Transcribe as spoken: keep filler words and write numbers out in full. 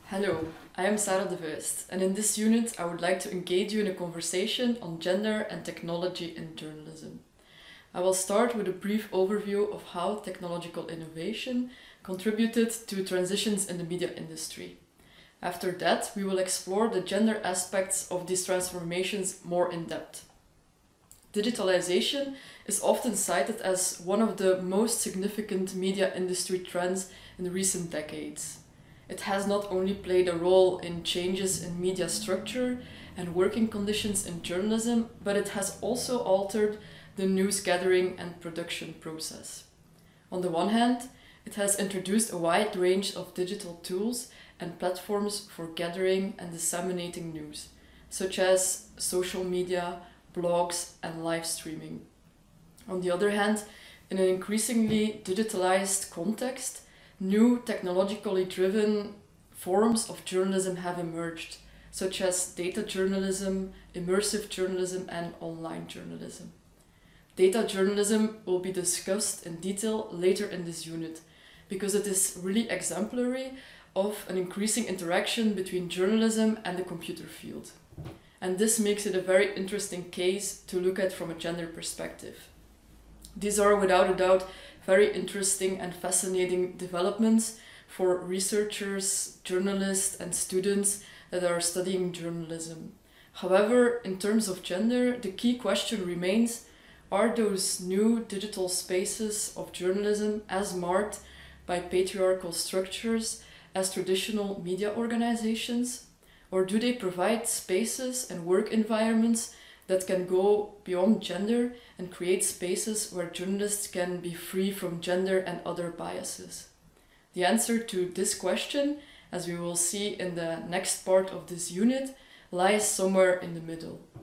Hello, I am Sarah de Vuist, and in this unit I would like to engage you in a conversation on gender and technology in journalism. I will start with a brief overview of how technological innovation contributed to transitions in the media industry. After that, we will explore the gender aspects of these transformations more in depth. Digitalization is often cited as one of the most significant media industry trends in recent decades. It has not only played a role in changes in media structure and working conditions in journalism, but it has also altered the news gathering and production process. On the one hand, it has introduced a wide range of digital tools and platforms for gathering and disseminating news, such as social media, blogs, and live streaming. On the other hand, in an increasingly digitalized context, new technologically driven forms of journalism have emerged, such as data journalism, immersive journalism, and online journalism. Data journalism will be discussed in detail later in this unit, because it is really exemplary of an increasing interaction between journalism and the computer field. And this makes it a very interesting case to look at from a gender perspective. These are without a doubt very interesting and fascinating developments for researchers, journalists, and students that are studying journalism. However, in terms of gender, the key question remains, are those new digital spaces of journalism as marked by patriarchal structures as traditional media organizations? Or do they provide spaces and work environments that can go beyond gender and create spaces where journalists can be free from gender and other biases? The answer to this question, as we will see in the next part of this unit, lies somewhere in the middle.